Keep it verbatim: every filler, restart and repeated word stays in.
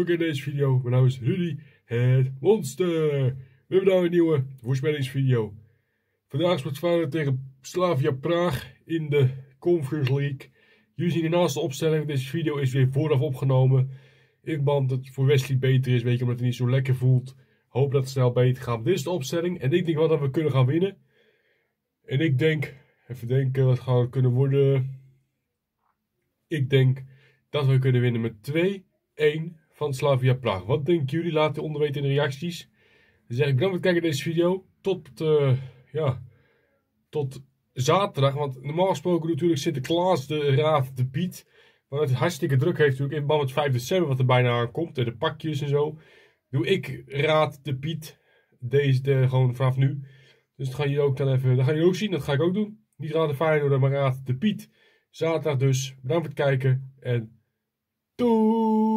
welkom in deze video. Mijn naam is Rudy, het monster. We hebben nou een nieuwe voorspellingsvideo. Vandaag speelt Feyenoord tegen Slavia Praag in de Conference League. Jullie zien hiernaast de opstelling. Deze video is weer vooraf opgenomen. In verband dat het voor Wesley beter is, weet je, omdat hij niet zo lekker voelt. Hoop dat het snel beter gaat. Dit is de opstelling en ik denk wel dat we kunnen gaan winnen. En ik denk, even denken, wat gaan we kunnen worden. Ik denk dat we kunnen winnen met twee een van Slavia Praag. Wat denken jullie? Laat het onder weten in de reacties. Dan zeg ik bedankt voor het kijken naar deze video. Tot, uh, ja, tot zaterdag. Want normaal gesproken natuurlijk Sinterklaas de Raad de Piet. Maar het hartstikke druk heeft natuurlijk in verband met vijf december wat er bijna aankomt. De pakjes en zo. Doe ik Raad de Piet. Deze de, gewoon vanaf nu. Dus dat gaan jullie ook dan even. Dat gaan jullie ook zien. Dat ga ik ook doen. Niet Raad de Feyenoord, maar Raad de Piet. Zaterdag dus. Bedankt voor het kijken. En doei!